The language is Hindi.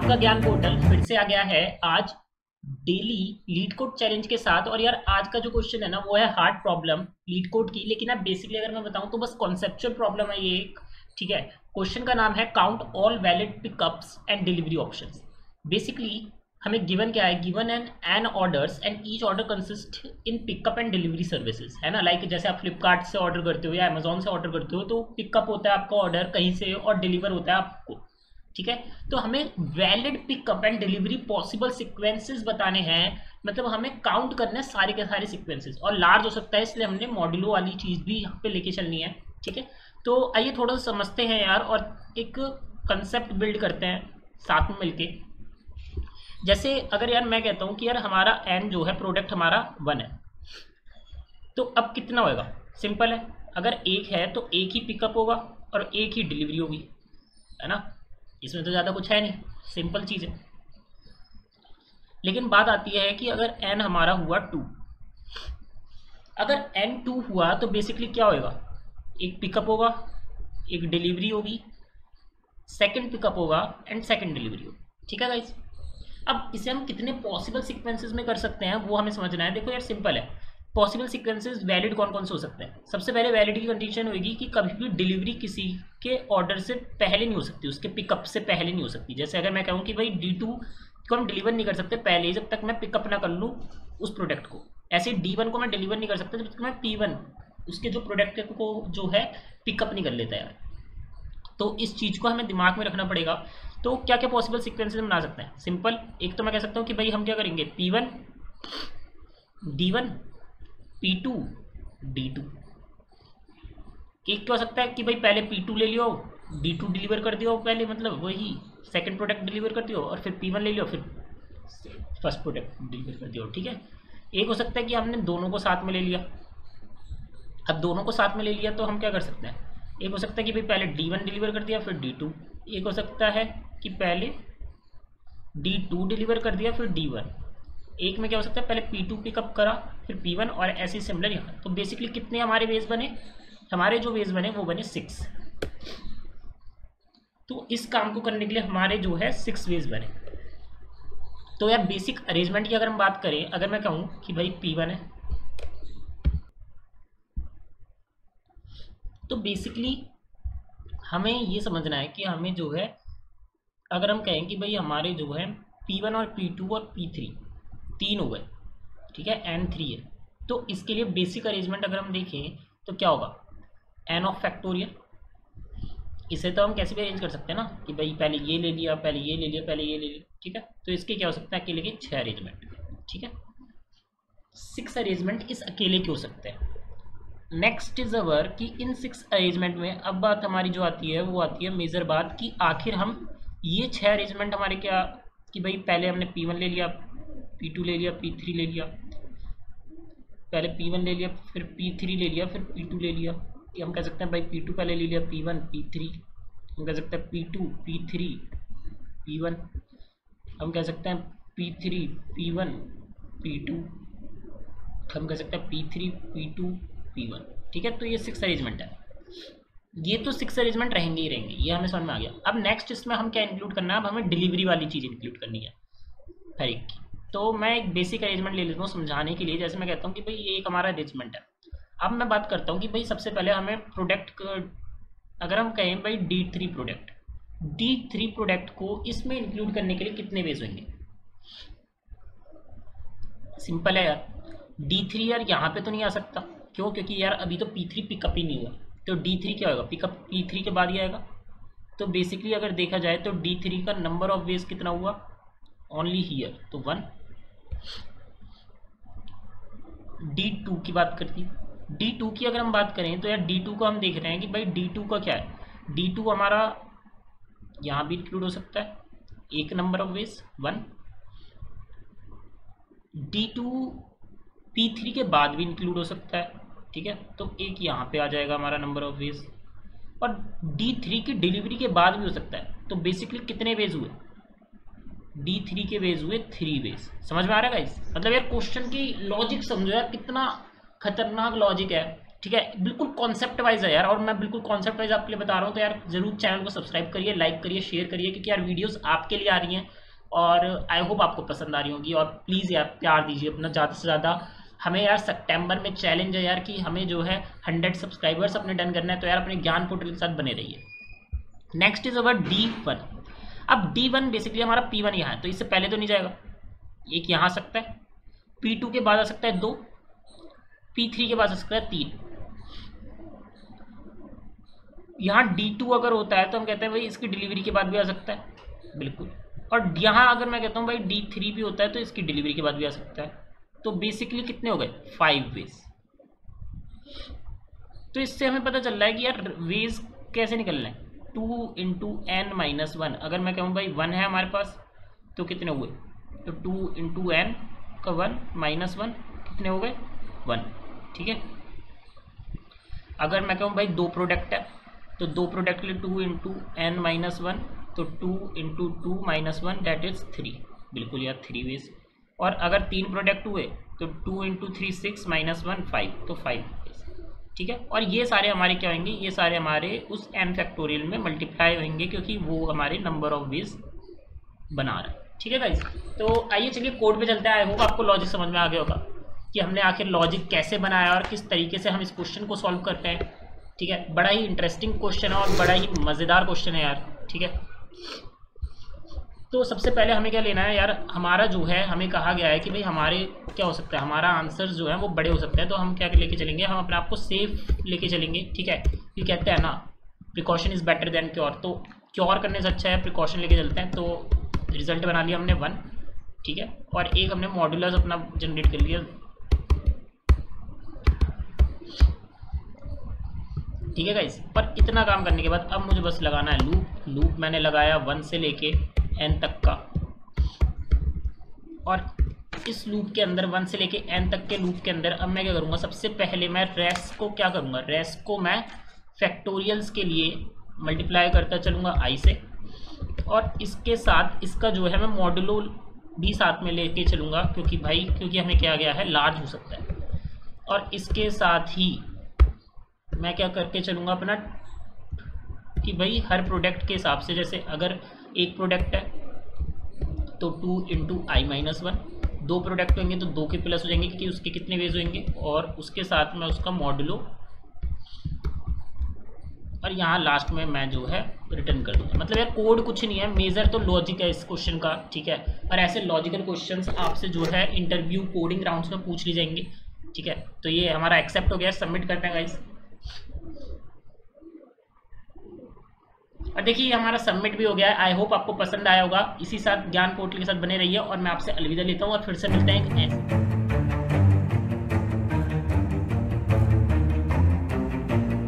आपका ज्ञान पोर्टल फिर से आ गया है आज डेली लीड कोड चैलेंज के साथ। और यार आज का जो क्वेश्चन है ना वो है हार्ड प्रॉब्लम लीड कोड की। लेकिन अब बेसिकली अगर मैं बताऊं तो बस कॉन्सेप्चुअल प्रॉब्लम है ये एक। ठीक है, क्वेश्चन का नाम है count all valid pickups and delivery options. Basically हमें गिवन क्या है, given N orders and each order consist in pickup and delivery services, है ना। लाइक जैसे आप फ्लिपकार्ट से ऑर्डर करते हो या अमेजोन से ऑर्डर करते हो तो पिकअप होता है आपका ऑर्डर कहीं से और डिलीवर होता है आपको। ठीक है, तो हमें valid pickup and delivery possible sequences बताने हैं। मतलब हमें काउंट करने हैं सारे के सारे सीक्वेंसेस, और लार्ज हो सकता है इसलिए हमने मॉड्यूलो वाली चीज़ भी यहाँ पे लेके चलनी है। ठीक है, तो आइए थोड़ा सा समझते हैं यार और एक कंसेप्ट बिल्ड करते हैं साथ में मिलके। जैसे अगर यार मैं कहता हूँ कि यार हमारा एन जो है प्रोडक्ट हमारा 1 है, तो अब कितना होएगा? सिंपल है, अगर एक है तो एक ही पिकअप होगा और एक ही डिलीवरी होगी, है ना। इसमें तो ज़्यादा कुछ है नहीं, सिंपल चीज़ है। लेकिन बात आती है कि अगर n हमारा हुआ 2, अगर n 2 हुआ तो बेसिकली क्या होएगा? एक पिकअप होगा, एक डिलीवरी होगी, सेकंड पिकअप होगा एंड सेकंड डिलीवरी होगी। ठीक है गाइस, अब इसे हम कितने पॉसिबल सीक्वेंसेस में कर सकते हैं वो हमें समझना है। देखो यार सिंपल है, पॉसिबल सीक्वेंसेस वैलिड कौन कौन से हो सकते हैं। सबसे पहले वैलिड की कंडीशन होगी कि कभी भी डिलीवरी किसी के ऑर्डर से पहले नहीं हो सकती, उसके पिकअप से पहले नहीं हो सकती। जैसे अगर मैं कहूँ कि भाई D2 को हम डिलीवर नहीं कर सकते पहले जब तक मैं पिकअप ना कर लूँ उस प्रोडक्ट को, ऐसे D1 को मैं डिलीवर नहीं कर सकता जब तक मैं P1 उसके जो प्रोडक्ट को जो है पिकअप नहीं कर लेता यार। तो इस चीज़ को हमें दिमाग में रखना पड़ेगा। तो क्या क्या पॉसिबल सीक्वेंसेस बना सकते हैं? सिंपल, एक तो मैं कह सकता हूँ कि भाई हम क्या करेंगे, P1 D1 P2 D2। एक क्या हो सकता है कि भाई पहले P2 ले लियो, D2 डिलीवर कर दियो पहले, मतलब वही सेकंड प्रोडक्ट डिलीवर कर दियो, और फिर P1 ले लियो, फिर फर्स्ट प्रोडक्ट डिलीवर कर दियो। ठीक है, एक हो सकता है कि हमने दोनों को साथ में ले लिया। अब दोनों को साथ में ले लिया तो हम क्या कर सकते हैं, एक हो सकता है कि भाई पहले D1 डिलीवर कर दिया फिर D2। एक हो सकता है कि पहले D2 डिलीवर कर दिया फिर D1। एक में क्या हो सकता है, पहले P2 पिकअप करा फिर P1, और ऐसे सिमिलर यहाँ। तो बेसिकली कितने हमारे वेज बने, हमारे जो वेज बने वो बने 6। तो इस काम को करने के लिए हमारे जो है 6 वेज बने। तो यार बेसिक अरेंजमेंट की अगर हम बात करें, अगर मैं कहूँ कि भाई P1 है, तो बेसिकली हमें ये समझना है कि हमें जो है, अगर हम कहें कि भाई हमारे जो है P1 और P2 और P3 तीन हो गए, ठीक है, N3 है। तो इसके लिए बेसिक अरेंजमेंट अगर हम देखें तो क्या होगा, N ऑफ फैक्टोरियल। इसे तो हम कैसे भी अरेंज कर सकते हैं ना कि भाई पहले ये ले लिया, पहले ये ले लिया, पहले ये ले लिया। ठीक है, तो इसके क्या हो सकता है, अकेले के 6 अरेंजमेंट। ठीक है, 6 अरेंजमेंट इस अकेले के हो सकते हैं। नेक्स्ट इज अवर कि इन 6 अरेंजमेंट में अब बात हमारी जो आती है वो आती है मेजर बात कि आखिर हम ये 6 अरेंजमेंट हमारे क्या, कि भाई पहले हमने P1 ले लिया, P2 ले लिया, P3 ले लिया, पहले P1 ले लिया फिर P3 ले लिया फिर P2 ले लिया। ये हम कह सकते हैं भाई P2 पहले ले लिया P1 P3, हम कह सकते हैं P2 P3 P1, हम कह सकते हैं P3 P1 P2, हम कह सकते हैं P3 P2 P1। ठीक है, तो ये 6 अरेंजमेंट है। ये तो 6 अरेंजमेंट रहेंगे ही रहेंगे, ये हमें समझ में आ गया। अब नेक्स्ट इसमें हम क्या इंक्लूड करना है, अब हमें डिलीवरी वाली चीज़ इंक्लूड करनी है हर एक की। तो मैं एक बेसिक अरेंजमेंट ले लेता हूँ समझाने के लिए। जैसे मैं कहता हूँ कि भाई ये एक हमारा अरेंजमेंट है। अब मैं बात करता हूँ कि भाई सबसे पहले हमें प्रोडक्ट, अगर हम कहें भाई D3 प्रोडक्ट को इसमें इंक्लूड करने के लिए कितने वेज होंगे। सिंपल है यार, D3 यार यहाँ पे तो नहीं आ सकता, क्यों? क्योंकि यार अभी तो P3 पिकअप ही नहीं हुआ। तो D3 क्या होगा, पिकअप P3 के बाद ही आएगा। तो बेसिकली अगर देखा जाए तो D3 का नंबर ऑफ वेज कितना हुआ, ओनली हियर, तो 1। D2 की बात करती है, D2 की अगर हम बात करें तो यार D2 को हम देख रहे हैं कि भाई D2 का क्या है, D2 हमारा यहाँ भी इंक्लूड हो सकता है, एक number of ways 1। D2 P3 के बाद भी इंक्लूड हो सकता है। ठीक है, तो एक यहाँ पे आ जाएगा हमारा नंबर ऑफ वेज, और D3 की डिलीवरी के बाद भी हो सकता है। तो बेसिकली कितने वेज हुए, D3 के वेज हुए 3 वेज। समझ में आ रहा है गाइस? मतलब यार क्वेश्चन की लॉजिक समझो यार, कितना खतरनाक लॉजिक है। ठीक है, बिल्कुल कॉन्सेप्ट वाइज है यार, और मैं बिल्कुल कॉन्सेप्ट वाइज आपके लिए बता रहा हूँ। तो यार जरूर चैनल को सब्सक्राइब करिए, लाइक करिए, शेयर करिए, क्योंकि यार वीडियोस आपके लिए आ रही हैं और आई होप आपको पसंद आ रही होगी। और प्लीज़ यार प्यार दीजिए अपना ज़्यादा से ज़्यादा। हमें यार सितंबर में चैलेंज है यार कि हमें जो है 100 सब्सक्राइबर्स अपने डन करना है। तो यार अपने ज्ञान पोर्टल के साथ बने रहिए। Next is our D1। अब D1 बेसिकली हमारा P1 यहाँ है, तो इससे पहले तो नहीं जाएगा, एक यहाँ आ सकता है, P2 के बाद आ सकता है 2, P3 के बाद आ सकता है 3। यहाँ D2 अगर होता है तो हम कहते हैं भाई इसकी डिलीवरी के बाद भी आ सकता है, बिल्कुल। और यहाँ अगर मैं कहता हूँ भाई D3 भी होता है तो इसकी डिलीवरी के बाद भी आ सकता है। तो बेसिकली कितने हो गए, 5 वेज। तो इससे हमें पता चल रहा है कि यार वेज कैसे निकलना है, 2 इंटू एन माइनस 1। अगर मैं कहूँ भाई 1 है हमारे पास तो कितने हुए, तो 2 इंटू एन का 1 माइनस 1 कितने हो गए, 1। ठीक है, अगर मैं कहूँ भाई 2 प्रोडक्ट है तो 2 प्रोडक्ट के लिए 2 इंटू एन माइनस 1, तो 2 इंटू 2 माइनस 1 डेट इज 3, बिल्कुल यार 3 वेज। और अगर 3 प्रोडक्ट हुए तो 2 इंटू 3 6 माइनस 1 5, तो 5 वेज। ठीक है, और ये सारे हमारे क्या होंगे, ये सारे हमारे उस n फैक्टोरियल में मल्टीप्लाई होंगे, क्योंकि वो हमारे नंबर ऑफ वेज बना रहा है। ठीक है गाइस, तो आइए चलिए कोड पे चलते हैं। आई होप आपको लॉजिक समझ में आ गया होगा कि हमने आखिर लॉजिक कैसे बनाया और किस तरीके से हम इस क्वेश्चन को सॉल्व करते हैं। ठीक है, बड़ा ही इंटरेस्टिंग क्वेश्चन है और बड़ा ही मज़ेदार क्वेश्चन है यार। ठीक है, तो सबसे पहले हमें क्या लेना है यार, हमारा जो है हमें कहा गया है कि भाई हमारे क्या हो सकता है, हमारा आंसर जो है वो बड़े हो सकते हैं। तो हम क्या लेके चलेंगे, हम अपने आप को सेफ लेके चलेंगे। ठीक है, ये कहते हैं ना precaution is better than cure, तो क्योर करने से अच्छा है प्रिकॉशन लेके चलते हैं। तो रिजल्ट बना लिया हमने 1। ठीक है, और एक हमने मॉड्यूलस अपना जनरेट कर लिया। ठीक है गाइस, पर इतना काम करने के बाद अब मुझे बस लगाना है लूप मैंने लगाया 1 से लेके n तक का। और इस लूप के अंदर 1 से लेके n तक के लूप के अंदर अब मैं क्या करूँगा, सबसे पहले मैं रेस को क्या करूँगा, रेस को मैं फैक्टोरियल्स के लिए मल्टीप्लाई करता चलूँगा i से, और इसके साथ इसका जो है मैं मॉडुलो भी साथ में लेके चलूँगा, क्योंकि हमें क्या गया है, लार्ज हो सकता है। और इसके साथ ही मैं क्या करके चलूँगा अपना, कि भाई हर प्रोडक्ट के हिसाब से, जैसे अगर एक प्रोडक्ट है तो 2 इंटू आई माइनस 1, 2 प्रोडक्ट होंगे तो 2 के प्लस हो जाएंगे, क्योंकि उसके कितने वेज होंगे, और उसके साथ में उसका मॉडुलो, और यहाँ लास्ट में मैं जो है रिटर्न कर दूँगा। मतलब यार कोड कुछ नहीं है, मेजर तो लॉजिक है इस क्वेश्चन का। ठीक है, और ऐसे लॉजिकल क्वेश्चंस आपसे जो है इंटरव्यू कोडिंग राउंड्स में पूछ ली जाएंगे। ठीक है, तो ये हमारा एक्सेप्ट हो गया, सबमिट करते हैं गाइस। और देखिए हमारा सबमिट भी हो गया है। आई होप आपको पसंद आया होगा। इसी साथ ज्ञान पोर्टल के साथ बने रहिए और मैं आपसे अलविदा लेता हूँ और फिर से मिलते हैं।